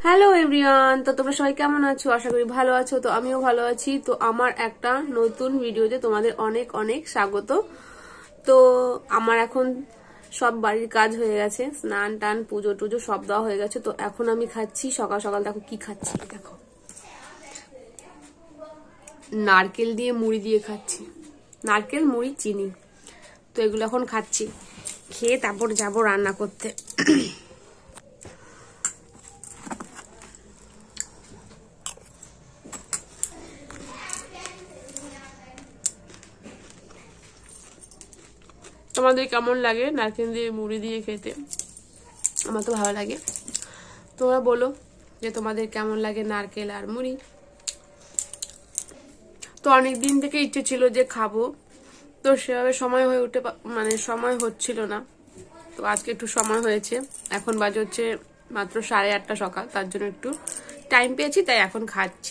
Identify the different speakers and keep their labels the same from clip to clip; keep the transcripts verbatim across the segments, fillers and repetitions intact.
Speaker 1: Hello everyone, তো তোমরা সবাই কেমন আছো? আশা করি ভালো আছো। তো আমিও ভালো আছি। তো আমার একটা নতুন ভিডিওতে তোমাদের অনেক অনেক স্বাগত। তো আমার এখন সব বাড়ির কাজ হয়ে গেছে, স্নান টান পুজো টুজো সব দেওয়া হয়ে গেছে। তো এখন আমি খাচ্ছি, সকাল সকাল দেখো কি খাচ্ছি, দেখো নারকেল দিয়ে মুড়ি দিয়ে খাচ্ছি, নারকেল মুড়ি চিনি। তো এগুলো এখন খাচ্ছি, খেয়ে তারপর যাবো রান্না করতে। তোমাদের কেমন লাগে নারকেল দিয়ে মুড়ি দিয়ে খেতে? আমার তো ভালো লাগে। তোমরা বলো যে তোমাদের কেমন লাগে নারকেল আর মুড়ি। তো অনেক দিন থেকে ইচ্ছে ছিল যে খাবো, তো সেভাবে সময় হয়ে উঠে মানে সময় হচ্ছিল না। তো আজকে একটু সময় হয়েছে। এখন বাজে হচ্ছে মাত্র সাড়ে আটটা সকাল, তার জন্য একটু টাইম পেয়েছি, তাই এখন খাচ্ছি।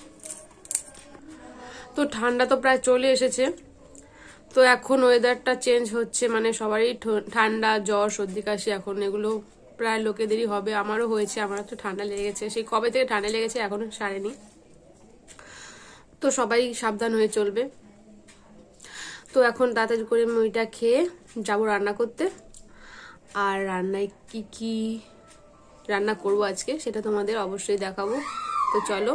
Speaker 1: তো ঠান্ডা তো প্রায় চলে এসেছে। তো এখন ওয়েদারটা চেঞ্জ হচ্ছে, মানে সবারই ঠান্ডা জ্বর সর্দি কাশি এখন এগুলো প্রায় লোকেদেরই হবে। আমারও হয়েছে, আমার তো ঠান্ডা লেগেছে, সেই কবে থেকে ঠান্ডা লেগেছে এখনো সারেনি। তো সবাই সাবধান হয়ে চলবে। তো এখন তাড়াতাড়ি করে মুড়িটা খেয়ে যাব রান্না করতে। আর রান্নায় কি কি রান্না করব আজকে সেটা তোমাদের অবশ্যই দেখাবো। তো চলো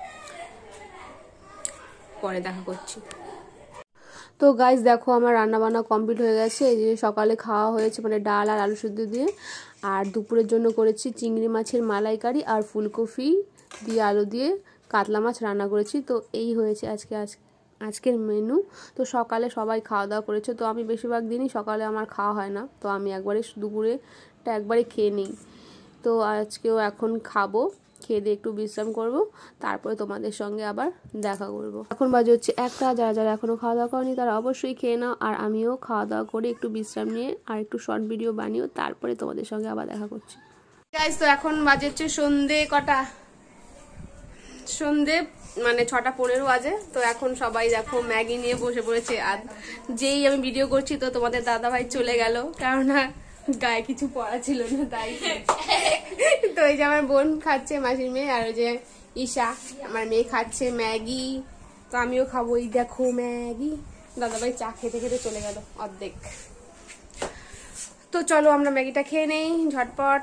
Speaker 1: পরে দেখা করছি। তো গাইস দেখো আমার রান্না বান্না কমপ্লিট হয়ে গেছে। এই যে সকালে খাওয়া হয়েছে মানে ডাল আর আলু সেদ্ধ দিয়ে, আর দুপুরের জন্য করেছি চিংড়ি মাছের মালাইকারি আর ফুলকপি দিয়ে আলু দিয়ে কাতলা মাছ রান্না করেছি। তো এই হয়েছে আজকে আজকের মেনু। তো সকালে সবাই খাওয়া দাওয়া করেছে। তো আমি বেশিরভাগ দিনই সকালে আমার খাওয়া হয় না, তো আমি একবারে দুপুরেটা একবারে খেয়ে নিই। তো আজকেও এখন খাবো, খেয়ে দিয়ে একটু বিশ্রাম করব, তারপরে তোমাদের সঙ্গে আবার দেখা করব। এখন বাজে হচ্ছে একটা। যারা যারা এখনো খাওয়া দাওয়া করেনি তারা অবশ্যই খেয়ে নাও, আর আমিও খাওয়া দাওয়া করে একটু বিশ্রাম নিয়ে আর একটু শর্ট ভিডিও বানিয়েও তারপরে তোমাদের সঙ্গে আবার দেখা করছি। গাইস তো এখন বাজে হচ্ছে সন্ধে কটা, সন্ধে মানে ছটা পনেরো বাজে। তো এখন সবাই দেখো ম্যাগি নিয়ে বসে পড়েছে। আর যেই আমি ভিডিও করছি তো তোমাদের দাদা ভাই চলে গেল, কেননা গায়ে কিছু পড়া ছিল না তাই। তো এই যে আমার বোন খাচ্ছে, মাসির মেয়ে, আর ওই যে ঈশা আমার মেয়ে খাচ্ছে ম্যাগি। তো আমিও খাবো, এই দেখো ম্যাগি। দাদা ভাই চা খেতে খেতে চলে গেল অর্ধেক। তো চলো আমরা ম্যাগিটা খেয়ে নেই ঝটপট।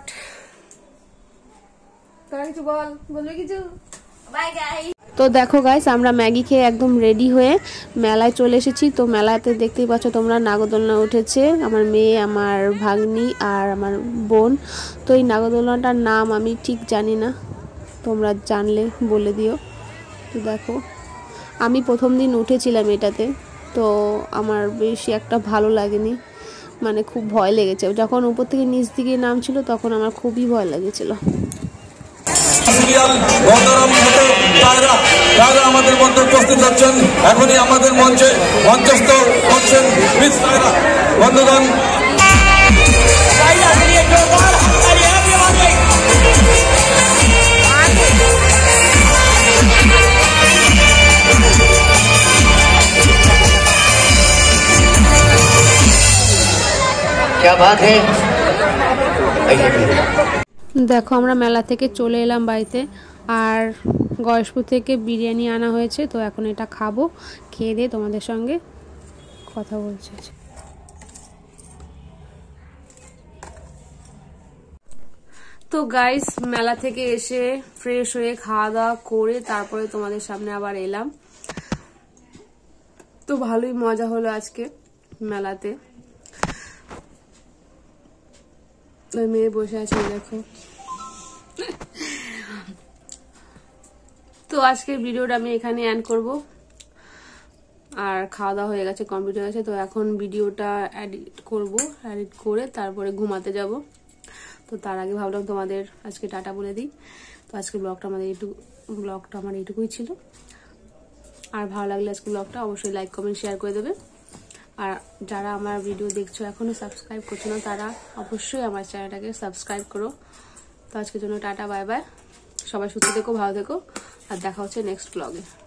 Speaker 1: তোরা কিছু বল, বলবে কিছু? Bye guys. তো দেখো গাইস আমরা ম্যাগি খেয়ে একদম রেডি হয়ে মেলায় চলে এসেছি। তো মেলাতে দেখতেই পাচ্ছ তোমরা নাগরদোলনা উঠেছে আমার মেয়ে, আমার ভাগ্নি আর আমার বোন। তো এই নাগরদোলনাটার নাম আমি ঠিক জানি না, তোমরা জানলে বলে দিও। তো দেখো আমি প্রথম দিন উঠেছিলাম এটাতে, তো আমার বেশি একটা ভালো লাগেনি, মানে খুব ভয় লেগেছে। যখন উপর থেকে নিচ দিকে নামছিল তখন আমার খুবই ভয় লেগেছিল।
Speaker 2: আমাদের মধ্যে উপস্থিত হচ্ছেন, এখনই আমাদের মঞ্চে মঞ্চস্থ হচ্ছেন বন্ধুগণ।
Speaker 1: দেখো আমরা মেলা থেকে চলে এলাম বাড়িতে, আর গয়েশপুর থেকে বিরিয়ানি আনা হয়েছে। তো এখন এটা খাবো, খেয়ে দিয়ে তোমাদের সঙ্গে কথা বলছি। তো গাইস মেলা থেকে এসে ফ্রেশ হয়ে খাওয়া দাওয়া করে তারপরে তোমাদের সামনে আবার এলাম। তো ভালোই মজা হলো আজকে মেলাতে। মেয়ে বসে আছে দেখো। তো আজকের ভিডিওটা আমি এখানে এন্ড করব। আর খাওয়া দাওয়া হয়ে গেছে, কমপ্লিট হয়ে গেছে। তো এখন ভিডিওটা এডিট করব, এডিট করে তারপরে ঘুমাতে যাব। তো তার আগে ভাবলাম তোমাদের আজকে টাটা বলে দিই। তো আজকে ব্লগটা আমাদের এইটুকু ব্লগটা আমার এইটুকুই ছিল। আর ভালো লাগলে আজকে ব্লগটা অবশ্যই লাইক কমেন্ট শেয়ার করে দেবে। আর যারা আমার ভিডিও দেখছো এখনো সাবস্ক্রাইব করছো না তারা অবশ্যই আমার চ্যানেলটাকে সাবস্ক্রাইব করো। তো আজকের জন্য টাটা, বাই বাই। সবাই সুস্থ থেকো, ভালো থেকো, আর দেখা হচ্ছে নেক্সট ব্লগে।